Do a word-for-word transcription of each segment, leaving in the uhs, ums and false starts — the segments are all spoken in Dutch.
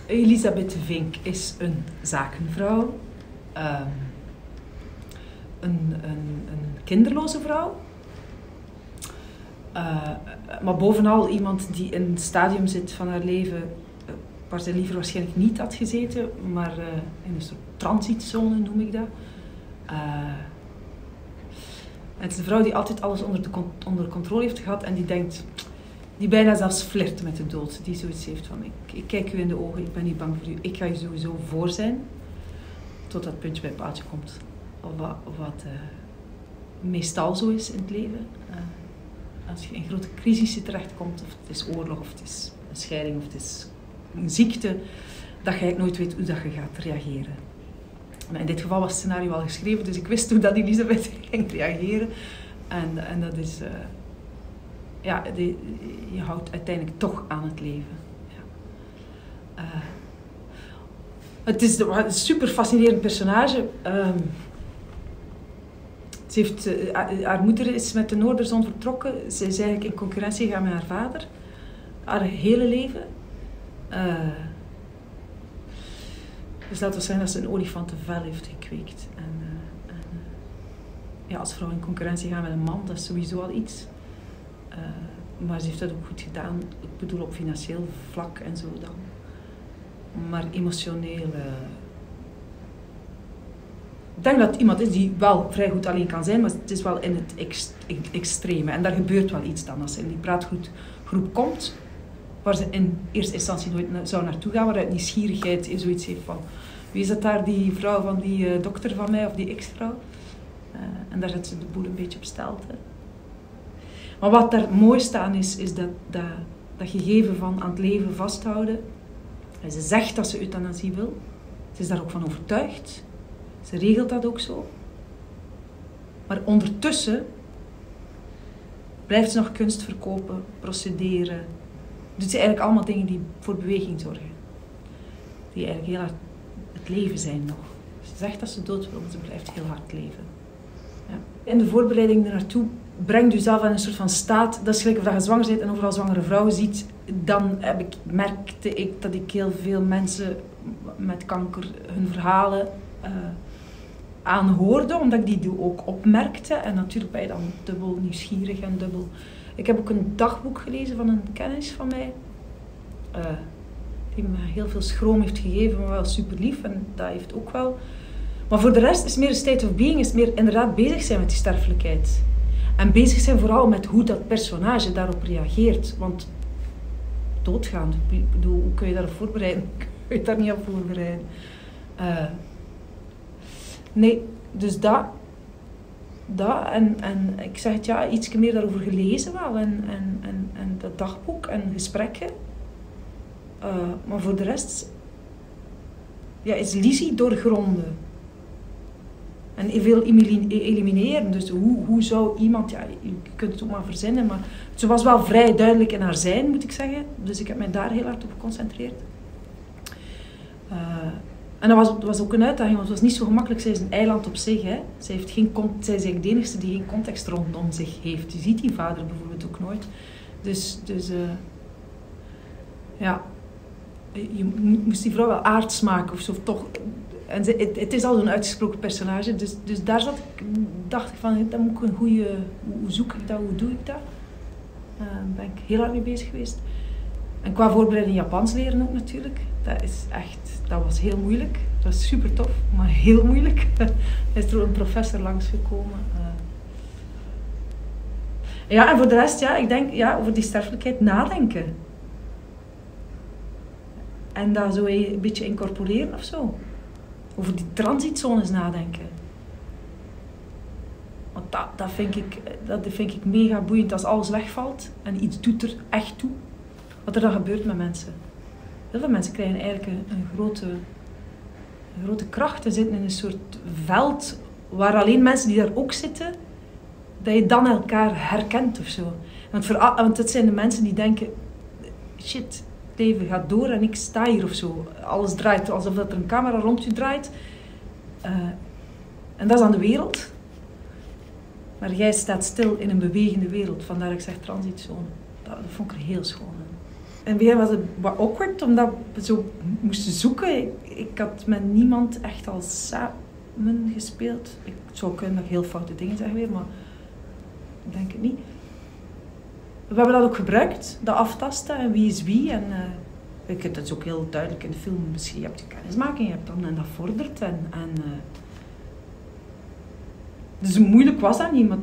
Elisabeth Vink is een zakenvrouw, uh, een, een, een kinderloze vrouw, uh, maar bovenal iemand die in een stadium zit van haar leven uh, waar ze liever waarschijnlijk niet had gezeten, maar uh, in een soort transitzone noem ik dat. Uh, het is een vrouw die altijd alles onder, de, onder controle heeft gehad en die denkt, die bijna zelfs flirt met de dood, die zoiets heeft van, ik, ik kijk u in de ogen, ik ben niet bang voor u, ik ga u sowieso voor zijn, tot dat puntje bij het paaltje komt. Of wat, wat uh, meestal zo is in het leven. Uh, als je in grote crisissen terechtkomt, of het is oorlog, of het is een scheiding, of het is een ziekte, dat je nooit weet hoe dat je gaat reageren. Maar in dit geval was het scenario al geschreven, dus ik wist hoe dat Elisabeth ging reageren. En, en dat is... Uh, ja, die, je houdt uiteindelijk toch aan het leven. Ja. Uh, het is een super fascinerend personage. Uh, ze heeft, uh, haar moeder is met de Noorderzon vertrokken. Ze is eigenlijk in concurrentie gegaan met haar vader. Haar hele leven. Uh, dus laten we zeggen dat ze een olifantenvel heeft gekweekt. En, uh, en, uh, ja, als vrouw in concurrentie gaan met een man, dat is sowieso al iets. Uh, maar ze heeft dat ook goed gedaan. Ik bedoel op financieel vlak en zo dan. Maar emotioneel... Uh... Ik denk dat het iemand is die wel vrij goed alleen kan zijn, maar het is wel in het ex- extreme. En daar gebeurt wel iets dan. Als ze in die praatgroep komt, waar ze in eerste instantie nooit na- zou naartoe gaan, waaruit nieuwsgierigheid zoiets heeft van... Wie is dat daar, die vrouw van die uh, dokter van mij, of die ex-vrouw? Uh, en daar zet ze de boel een beetje op stelte. Maar wat daar mooi staan is, is dat, dat, dat gegeven van aan het leven vasthouden. En ze zegt dat ze euthanasie wil. Ze is daar ook van overtuigd. Ze regelt dat ook zo. Maar ondertussen blijft ze nog kunst verkopen, procederen. Doet ze eigenlijk allemaal dingen die voor beweging zorgen. Die eigenlijk heel hard het leven zijn nog. Ze zegt dat ze dood wil, maar ze blijft heel hard leven. Ja. In de voorbereiding ernaartoe brengt u zelf in een soort van staat. Dat is gelijk of je zwanger bent en overal zwangere vrouwen ziet. Dan heb ik, merkte ik dat ik heel veel mensen met kanker hun verhalen uh, aanhoorde. Omdat ik die ook opmerkte. En natuurlijk ben je dan dubbel nieuwsgierig en dubbel... Ik heb ook een dagboek gelezen van een kennis van mij. Uh, die me heel veel schroom heeft gegeven, maar wel super lief. En dat heeft ook wel... Maar voor de rest is meer een state of being, is meer inderdaad bezig zijn met die sterfelijkheid. En bezig zijn vooral met hoe dat personage daarop reageert. Want doodgaan, ik bedoel, hoe kun je daarop voorbereiden? Kun je daar niet op voorbereiden? Uh, nee, dus dat... dat en, en ik zeg het ja, iets meer daarover gelezen wel. En, en, en, en dat dagboek en gesprekken. Uh, maar voor de rest... Ja, is Lizzie doorgronden. En veel elimineren. Dus hoe, hoe zou iemand... Ja, je kunt het ook maar verzinnen, maar... Ze was wel vrij duidelijk in haar zijn, moet ik zeggen. Dus ik heb mij daar heel hard op geconcentreerd. Uh, en dat was, dat was ook een uitdaging, want het was niet zo gemakkelijk. Zij is een eiland op zich. Hè. Zij, heeft geen, zij is eigenlijk de enige die geen context rondom zich heeft. Je ziet die vader bijvoorbeeld ook nooit. Dus... dus uh, ja... Je moest die vrouw wel aards maken of zo, of toch... En ze, het, het is al zo'n uitgesproken personage, dus, dus daar zat ik, dacht ik van, dat moet ik een goede... Hoe, hoe zoek ik dat, hoe doe ik dat? Daar uh, ben ik heel hard mee bezig geweest. En qua voorbereiding Japans leren ook natuurlijk. Dat is echt... Dat was heel moeilijk. Dat was super tof, maar heel moeilijk. Er is er ook een professor langsgekomen. Uh. Ja, en voor de rest, ja, ik denk, ja, over die sterfelijkheid nadenken. En dat zo een beetje incorporeren of zo. Over die transitzones nadenken. Want dat, dat, vind ik, dat vind ik mega boeiend als alles wegvalt en iets doet er echt toe. Wat er dan gebeurt met mensen. Heel veel mensen krijgen eigenlijk een, een, grote, een grote kracht en zitten in een soort veld waar alleen mensen die daar ook zitten, dat je dan elkaar herkent of zo. Want, voor, want het zijn de mensen die denken, shit... Het leven gaat door en ik sta hier of zo. Alles draait alsof er een camera rond je draait. Uh, en dat is aan de wereld. Maar jij staat stil in een bewegende wereld. Vandaar dat ik zeg transitzone. Dat, dat vond ik er heel schoon. in het begin was het wat awkward, omdat we zo moesten zoeken. Ik, ik had met niemand echt al samen gespeeld. Ik zou kunnen nog heel foute dingen zeggen weer, maar ik denk het niet. We hebben dat ook gebruikt, dat aftasten en wie is wie. En, uh, ik heb dat ook heel duidelijk in de film beschreven. Je hebt je kennismaking, je hebt dan, en dat vordert. En, en, uh, dus moeilijk was dat niet, maar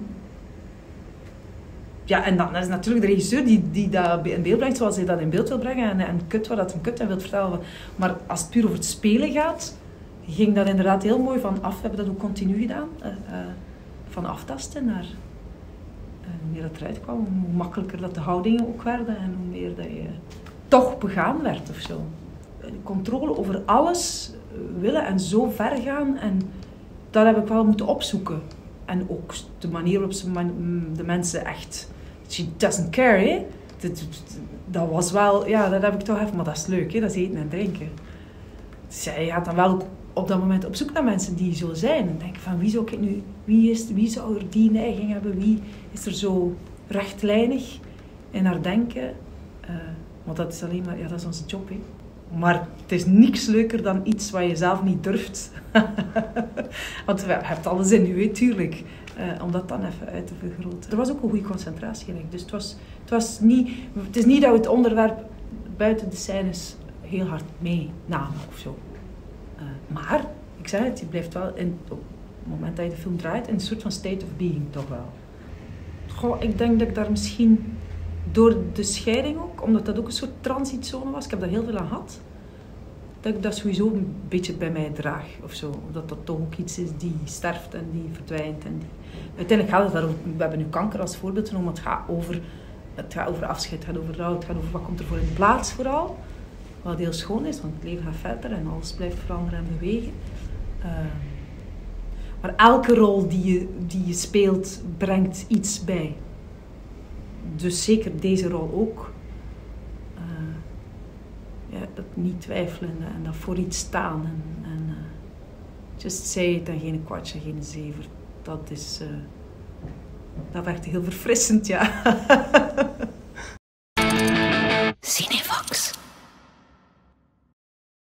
ja, en dan is natuurlijk de regisseur die, die dat in beeld brengt zoals hij dat in beeld wil brengen. En, en kut wat dat hem kut en wil vertellen. Maar als het puur over het spelen gaat, ging dat inderdaad heel mooi van af. We hebben dat ook continu gedaan. Uh, uh, van aftasten naar uh, hoe meer dat eruit kwam. Hoe makkelijker dat de houdingen ook werden. En hoe meer dat je toch begaan werd of zo. De controle over alles willen en zo ver gaan. En dat heb ik wel moeten opzoeken. En ook de manier waarop ze de mensen echt... She doesn't care, hè. Dat, dat was wel... Ja, dat heb ik toch even... Maar dat is leuk, hè. Dat is eten en drinken. Dus ja, je gaat dan wel ook op dat moment op zoek naar mensen die zo zijn. En denken van, wie zou ik nu... Wie, is, wie zou er die neiging hebben? Wie is er zo rechtlijnig in haar denken? Uh, want dat is alleen maar... Ja, dat is onze job, hè. Maar het is niks leuker dan iets wat je zelf niet durft. Want je hebt alles in je, tuurlijk. Uh, om dat dan even uit te vergroten. Er was ook een goede concentratie in. Dus het, was, het, was niet, het is niet dat we het onderwerp buiten de scènes heel hard meenamen of zo. Uh, maar, ik zei het, je blijft wel in, op het moment dat je de film draait in een soort van state of being toch wel. Goh, ik denk dat ik daar misschien door de scheiding ook, omdat dat ook een soort transitzone was, ik heb daar heel veel aan gehad, dat ik dat sowieso een beetje bij mij draag of zo. Dat dat toch ook iets is die sterft en die verdwijnt. En die... Uiteindelijk gaat het daarover, we hebben nu kanker als voorbeeld genomen, het gaat over, het gaat over afscheid, het gaat over rouw, het gaat over wat komt er voor in de plaats vooral. Wat heel schoon is, want het leven gaat verder en alles blijft veranderen en bewegen. Uh, maar elke rol die je, die je speelt, brengt iets bij. Dus zeker deze rol ook. Uh, ja, dat niet twijfelen en dat voor iets staan. En, en uh, just say it en geen kwartje, geen zever. Dat is... Uh, dat werkt heel verfrissend, ja.